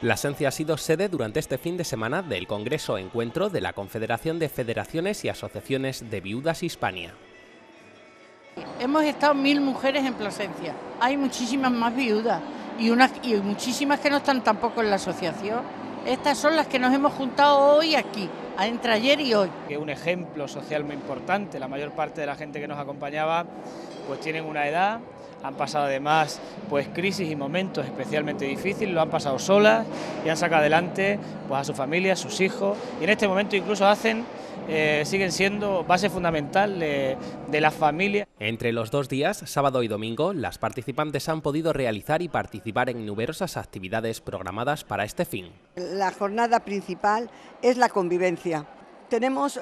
Plasencia ha sido sede durante este fin de semana del Congreso Encuentro de la Confederación de Federaciones y Asociaciones de Viudas Hispania. Hemos estado 1000 mujeres en Plasencia. Hay muchísimas más viudas y muchísimas que no están tampoco en la asociación. Estas son las que nos hemos juntado hoy aquí, entre ayer y hoy. Que un ejemplo social muy importante. La mayor parte de la gente que nos acompañaba pues tienen una edad, han pasado además pues crisis y momentos especialmente difíciles, lo han pasado solas y han sacado adelante pues a su familia, a sus hijos, y en este momento incluso siguen siendo base fundamental de la familia. Entre los 2 días, sábado y domingo, las participantes han podido realizar y participar en numerosas actividades programadas para este fin. La jornada principal es la convivencia. Tenemos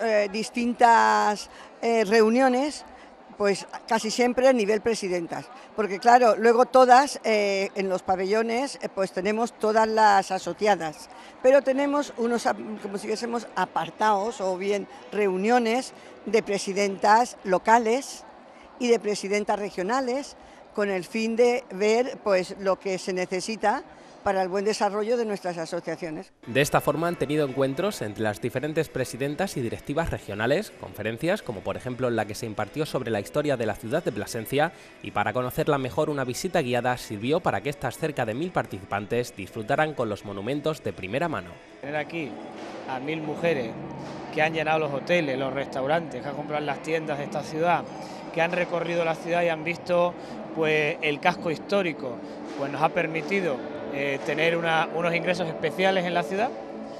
distintas reuniones, pues casi siempre a nivel presidentas, porque claro, luego todas en los pabellones pues tenemos todas las asociadas, pero tenemos unos como si dijésemos apartados o bien reuniones de presidentas locales y de presidentas regionales con el fin de ver pues lo que se necesita para el buen desarrollo de nuestras asociaciones. De esta forma han tenido encuentros entre las diferentes presidentas y directivas regionales, conferencias como por ejemplo la que se impartió sobre la historia de la ciudad de Plasencia, y para conocerla mejor una visita guiada sirvió para que estas cerca de 1000 participantes disfrutaran con los monumentos de primera mano. Tener aquí a 1000 mujeres que han llenado los hoteles, los restaurantes, que han comprado las tiendas de esta ciudad, que han recorrido la ciudad y han visto pues el casco histórico, pues nos ha permitido tener unos ingresos especiales en la ciudad,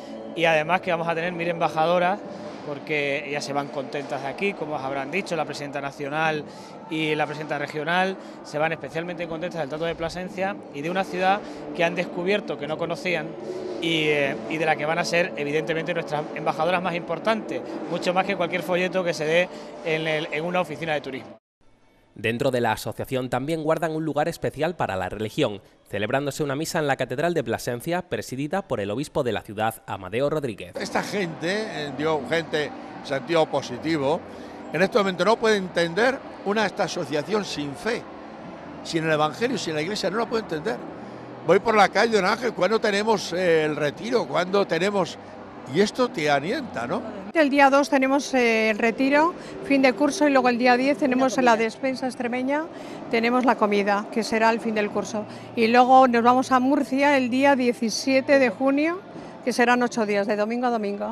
y además que vamos a tener 1000 embajadoras, porque ellas se van contentas de aquí, como os habrán dicho, la presidenta nacional y la presidenta regional se van especialmente contentas del trato de Plasencia y de una ciudad que han descubierto que no conocían y de la que van a ser evidentemente nuestras embajadoras más importantes, mucho más que cualquier folleto que se dé en una oficina de turismo. Dentro de la asociación también guardan un lugar especial para la religión, celebrándose una misa en la Catedral de Plasencia, presidida por el obispo de la ciudad, Amadeo Rodríguez. Esta gente, gente en sentido positivo, en este momento no puede entender esta asociación sin fe, sin el Evangelio, sin la Iglesia, no la puede entender. Voy por la calle, don Ángel, ¿cuándo tenemos el retiro? ¿Cuándo tenemos...? Y esto te alienta, ¿no? El día 2 tenemos el retiro, fin de curso, y luego el día 10 tenemos en la despensa extremeña, tenemos la comida, que será el fin del curso. Y luego nos vamos a Murcia el día 17 de junio, que serán 8 días, de domingo a domingo.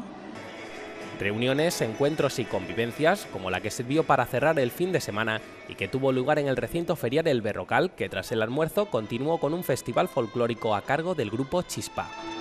Reuniones, encuentros y convivencias, como la que sirvió para cerrar el fin de semana y que tuvo lugar en el recinto ferial El Berrocal, que tras el almuerzo continuó con un festival folclórico a cargo del grupo Chispa.